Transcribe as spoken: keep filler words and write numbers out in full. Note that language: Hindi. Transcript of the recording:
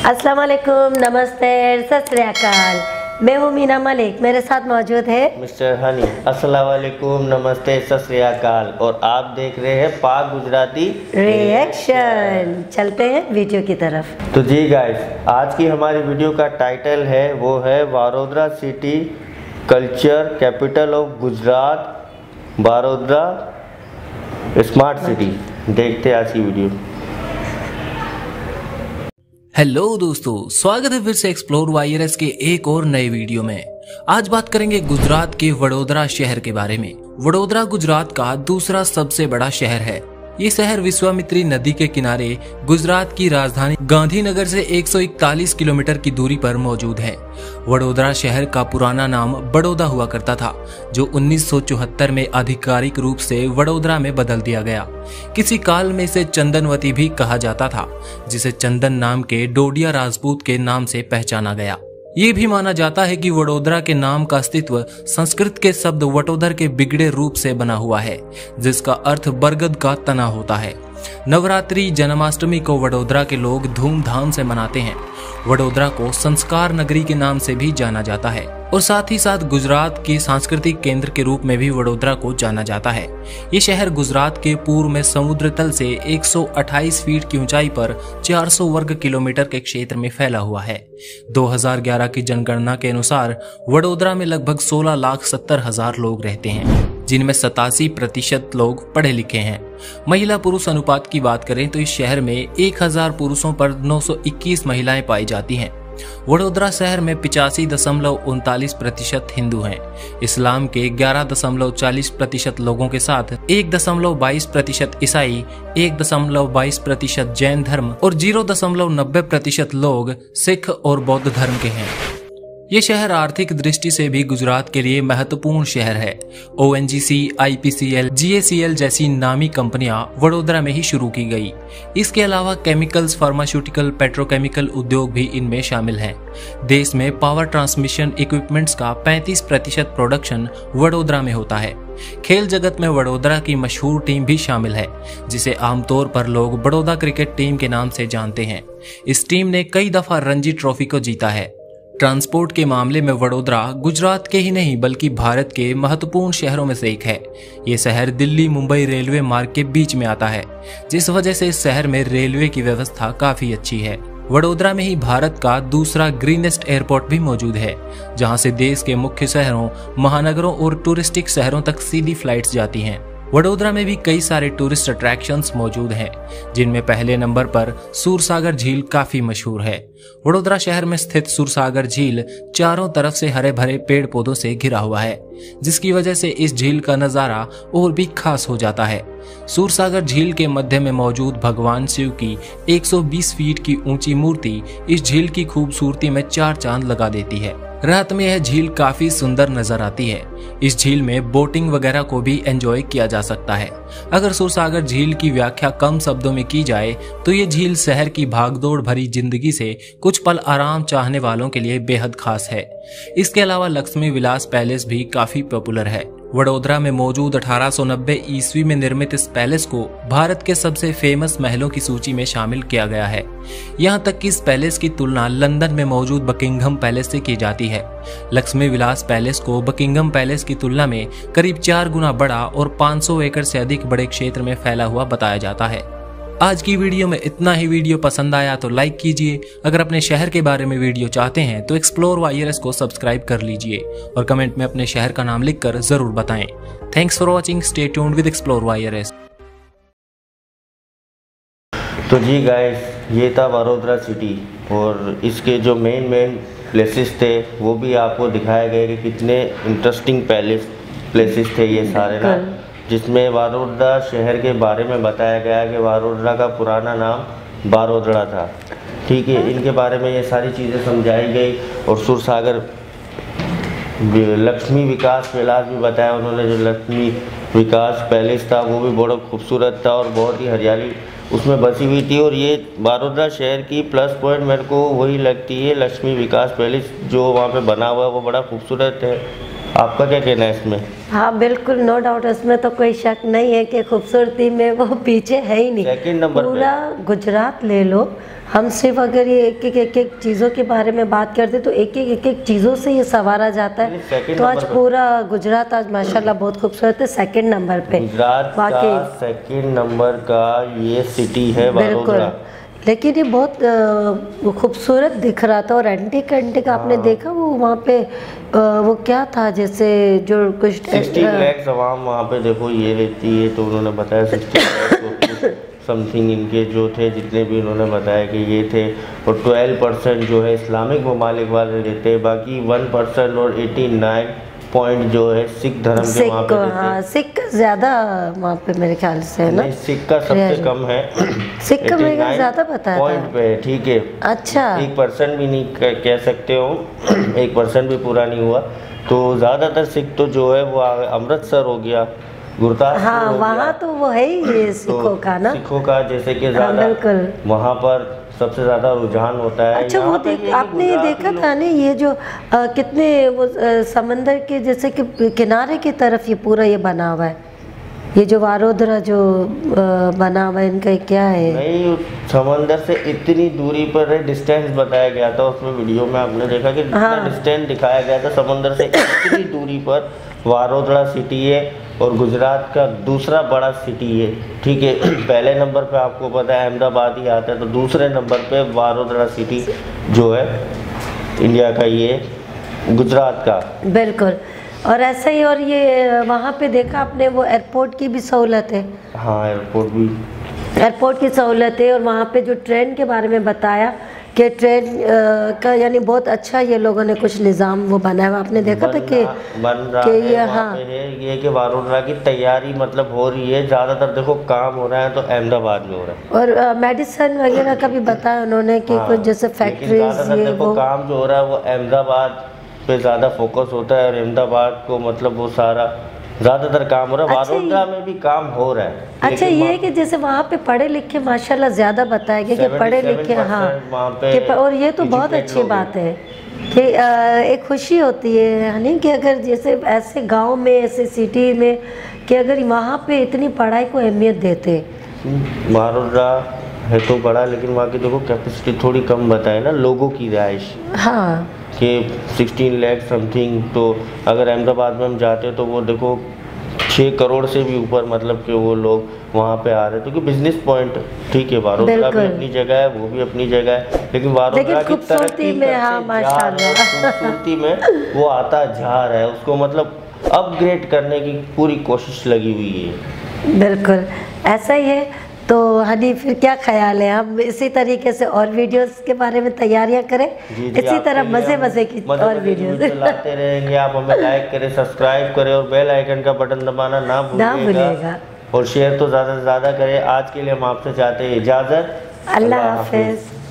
अस्सलाम वालेकुम, नमस्ते, सत श्री अकाल। मैं हूँ मीना मलिक, मेरे साथ मौजूद है मिस्टर हनी। अस्सलाम वालेकुम, नमस्ते, सत श्री अकाल। और आप देख रहे हैं पाक गुजराती रिएक्शन। चलते हैं वीडियो की तरफ। तो जी गाइस, आज की हमारी वीडियो का टाइटल है वो है Vadodara city culture capital of Gujarat, Vadodara smart city. देखते हैं आज की वीडियो। हेलो दोस्तों, स्वागत है फिर से एक्सप्लोर वायरस के एक और नए वीडियो में। आज बात करेंगे गुजरात के वडोदरा शहर के बारे में। वडोदरा गुजरात का दूसरा सबसे बड़ा शहर है। ये शहर विश्वामित्री नदी के किनारे गुजरात की राजधानी गांधीनगर से एक सौ इकतालीस किलोमीटर की दूरी पर मौजूद है। वडोदरा शहर का पुराना नाम बड़ौदा हुआ करता था, जो उन्नीस सौ चौहत्तर में आधिकारिक रूप से वडोदरा में बदल दिया गया। किसी काल में इसे चंदनवती भी कहा जाता था, जिसे चंदन नाम के डोडिया राजपूत के नाम से पहचाना गया। ये भी माना जाता है कि वडोदरा के नाम का अस्तित्व संस्कृत के शब्द वटोदर के बिगड़े रूप से बना हुआ है, जिसका अर्थ बरगद का तना होता है। नवरात्रि, जन्माष्टमी को वडोदरा के लोग धूमधाम से मनाते हैं। वडोदरा को संस्कार नगरी के नाम से भी जाना जाता है और साथ ही साथ गुजरात के सांस्कृतिक केंद्र के रूप में भी वडोदरा को जाना जाता है। ये शहर गुजरात के पूर्व में समुद्र तल से एक सौ अट्ठाईस फीट की ऊंचाई पर चार सौ वर्ग किलोमीटर के क्षेत्र में फैला हुआ है। दो हज़ार ग्यारह की जनगणना के अनुसार वडोदरा में लगभग सोलह लाख सत्तर हजार लोग रहते हैं, जिनमें सतासी प्रतिशत लोग पढ़े लिखे हैं। महिला पुरुष अनुपात की बात करें तो इस शहर में एक हज़ार पुरुषों पर नौ सौ इक्कीस महिलाएं पाई जाती हैं। वडोदरा शहर में पिचासी दशमलव उनतालीस प्रतिशत हिंदू हैं। इस्लाम के ग्यारह दशमलव चालीस प्रतिशत लोगों के साथ एक दशमलव बाईस प्रतिशत ईसाई, एक दशमलव बाईस प्रतिशत जैन धर्म और जीरो दशमलव नब्बे प्रतिशत लोग सिख और बौद्ध धर्म के हैं। ये शहर आर्थिक दृष्टि से भी गुजरात के लिए महत्वपूर्ण शहर है। O N G C, I P C L, G A C L जैसी नामी कंपनियां वडोदरा में ही शुरू की गई। इसके अलावा केमिकल्स, फार्मास्यूटिकल, पेट्रोकेमिकल उद्योग भी इनमें शामिल हैं। देश में पावर ट्रांसमिशन इक्विपमेंट्स का पैंतीस प्रतिशत प्रोडक्शन वडोदरा में होता है। खेल जगत में वडोदरा की मशहूर टीम भी शामिल है, जिसे आमतौर पर लोग बड़ौदा क्रिकेट टीम के नाम से जानते हैं। इस टीम ने कई दफा रणजी ट्रॉफी को जीता है। ट्रांसपोर्ट के मामले में वडोदरा गुजरात के ही नहीं बल्कि भारत के महत्वपूर्ण शहरों में से एक है। ये शहर दिल्ली मुंबई रेलवे मार्ग के बीच में आता है, जिस वजह से इस शहर में रेलवे की व्यवस्था काफी अच्छी है। वडोदरा में ही भारत का दूसरा ग्रीनेस्ट एयरपोर्ट भी मौजूद है, जहां से देश के मुख्य शहरों, महानगरों और टूरिस्टिक शहरों तक सीधी फ्लाइट्स जाती हैं। वडोदरा में भी कई सारे टूरिस्ट अट्रैक्शंस मौजूद हैं, जिनमें पहले नंबर पर सूरसागर झील काफी मशहूर है। वडोदरा शहर में स्थित सूरसागर झील चारों तरफ से हरे भरे पेड़ पौधों से घिरा हुआ है, जिसकी वजह से इस झील का नजारा और भी खास हो जाता है। सूरसागर झील के मध्य में मौजूद भगवान शिव की एक सौ बीस फीट की ऊंची मूर्ति इस झील की खूबसूरती में चार चांद लगा देती है। रात में यह झील काफी सुंदर नजर आती है। इस झील में बोटिंग वगैरह को भी एंजॉय किया जा सकता है। अगर सूरसागर झील की व्याख्या कम शब्दों में की जाए तो ये झील शहर की भागदौड़ भरी जिंदगी से कुछ पल आराम चाहने वालों के लिए बेहद खास है। इसके अलावा लक्ष्मी विलास पैलेस भी काफी पॉपुलर है। वडोदरा में मौजूद अठारह सौ नब्बे ईस्वी में निर्मित इस पैलेस को भारत के सबसे फेमस महलों की सूची में शामिल किया गया है। यहाँ तक कि इस पैलेस की तुलना लंदन में मौजूद बकिंघम पैलेस से की जाती है। लक्ष्मी विलास पैलेस को बकिंघम पैलेस की तुलना में करीब चार गुना बड़ा और पाँच सौ एकड़ से अधिक बड़े क्षेत्र में फैला हुआ बताया जाता है। आज की वीडियो में इतना ही। वीडियो पसंद आया तो लाइक कीजिए। अगर अपने शहर के बारे में वीडियो चाहते हैं तो एक्सप्लोर वायरस को सब्सक्राइब कर लीजिए और कमेंट में अपने शहर का नाम लिखकर जरूर बताएं। Thanks for watching. Stay tuned with explore virus. तो जी गाइस, ये था वडोदरा सिटी और इसके जो मेन मेन प्लेसेस थे वो भी आपको दिखाए गए कि कितने इंटरेस्टिंग पैलेस प्लेसेस थे ये सारे ना, जिसमें वडोदरा शहर के बारे में बताया गया कि वडोदरा का पुराना नाम बारोदड़ा था। ठीक है, इनके बारे में ये सारी चीज़ें समझाई गई और सूरसागर लक्ष्मी विकास पैलेस भी बताया उन्होंने। जो लक्ष्मी विकास पैलेस था वो भी बहुत खूबसूरत था और बहुत ही हरियाली उसमें बसी हुई थी। और ये वडोदरा शहर की प्लस पॉइंट मेरे को वही लगती है, लक्ष्मी विकास पैलेस जो वहाँ पे बना हुआ है वो बड़ा खूबसूरत है। आपका क्या कहना है इसमें? हाँ बिल्कुल, नो डाउट, उसमें तो कोई शक नहीं है कि खूबसूरती में वो पीछे है ही नहीं। सेकंड नंबर पूरा गुजरात ले लो, हम सिर्फ अगर ये एक एक एक एक चीज़ों के बारे में बात करते तो एक एक एक एक चीज़ों से ये सवारा जाता है। तो आज पूरा गुजरात आज माशाल्लाह बहुत खूबसूरत है। सेकंड नंबर पे गुजरात का सेकंड नंबर का ये सिटी है वडोदरा। लेकिन ये बहुत खूबसूरत दिख रहा था। और एंटिक एंटिक आपने देखा वो वहाँ पे आ, वो क्या था जैसे जो कुछ सिक्सटीन लैक्स अवाम वहाँ पे देखो ये रहती है। तो उन्होंने बताया सिक्सटीन समथिंग इनके जो थे जितने भी उन्होंने बताया कि ये थे। और ट्वेल्व परसेंट जो है इस्लामिक ममालिक वाले रहते हैं, बाकी वन परसेंट और एटी नाइन पॉइंट जो है सिख धर्म के वहाँ पे रहते हैं। हाँ, सिख ज़्यादा वहाँ पे मेरे ख्याल से है ना। सिख का सबसे कम है, सिख का मेरे ख्याल ज़्यादा बताया पॉइंट पे, ठीक है। अच्छा, एक परसेंट भी नहीं कह सकते हो, एक परसेंट भी पूरा नहीं हुआ। तो ज़्यादातर सिख तो जो है वो अमृतसर हो गया, गुरदासपुर, हाँ वहाँ तो वो है ही ये सिखों का ना, सिखों का जैसे कि ज़्यादा वहाँ पर सबसे ज़्यादा रुझान होता है। अच्छा वो देख आपने ये देखा था ना ये जो आ, कितने वो आ, समंदर के जैसे कि किनारे की तरफ ये पूरा ये बना हुआ है, ये जो वडोदरा जो आ, बना हुआ है इनका क्या है? नहीं, समंदर से इतनी दूरी पर है, डिस्टेंस बताया गया था उसमें वीडियो में, आपने देखा कि हाँ। डिस्टेंस दिखाया गया था। समंदर से इतनी दूरी पर वडोदरा सिटी है और गुजरात का दूसरा बड़ा सिटी है, ठीक है। पहले नंबर पे आपको पता है अहमदाबाद ही आता है, तो दूसरे नंबर पे वडोदरा सिटी जो है इंडिया का, ये गुजरात का। बिल्कुल। और ऐसा ही, और ये वहाँ पे देखा आपने वो एयरपोर्ट की भी सहूलत है। हाँ, एयरपोर्ट भी, एयरपोर्ट की सहूलत है। और वहाँ पे जो ट्रेन के बारे में बताया कि ट्रेन का यानी बहुत अच्छा ये लोगों ने कुछ निज़ाम वो बनाया हुआ, आपने देखा था कि बन रहा कि है, ये हाँ है ये कि वडोदरा की तैयारी मतलब हो रही है। ज़्यादातर देखो काम हो रहा है तो अहमदाबाद में हो रहा है। और मेडिसिन वगैरह का भी बताया उन्होंने कि हाँ, कुछ जैसे फैक्ट्रीज ये वो काम जो हो रहा है वो अहमदाबाद पे ज़्यादा फोकस होता है। और अहमदाबाद को मतलब वो सारा ज़्यादातर काम हो रहा है। अच्छा, वडोदरा में भी काम हो रहा है। अच्छा ये है कि जैसे वहाँ पे पढ़े लिखे माशाल्लाह ज़्यादा बताया गया कि पढ़े लिखे, हाँ कि, और ये तो बहुत अच्छी बात है कि एक खुशी होती है यानी कि अगर जैसे ऐसे गांव में ऐसे सिटी में कि अगर वहाँ पे इतनी पढ़ाई को अहमियत देते। वडोदरा है तो बड़ा, लेकिन वहाँ की देखो कैपेसिटी थोड़ी कम बताए ना लोगों की रिहाइश, हाँ कि सिक्सटीन लाख समथिंग। तो अगर अहमदाबाद में हम जाते तो वो देखो छः करोड़ से भी ऊपर मतलब कि वो लोग वहाँ पे आ रहे हैं। तो बिजनेस पॉइंट ठीक है, वडोदरा भी अपनी जगह है, वो भी अपनी जगह है, लेकिन वडोदरा की तरक्की में, हाँ माशाल्लाह खूबसूरती में वो आता जा रहा है, उसको मतलब अपग्रेड करने की पूरी कोशिश लगी हुई है। बिल्कुल ऐसा ही है। तो हनी फिर क्या ख्याल है, हम इसी तरीके से और वीडियोस के बारे में तैयारियां करें, जी जी, इसी तरह मज़े मज़े की और वीडियोस लाते रहेंगे। आप हमें लाइक करें, सब्सक्राइब करें और बेल आइकन का बटन दबाना ना भूलिएगा, और शेयर तो ज़्यादा से ज़्यादा करें। आज के लिए हम आपसे चाहते हैं इजाज़त, अल्लाह हाफिज़।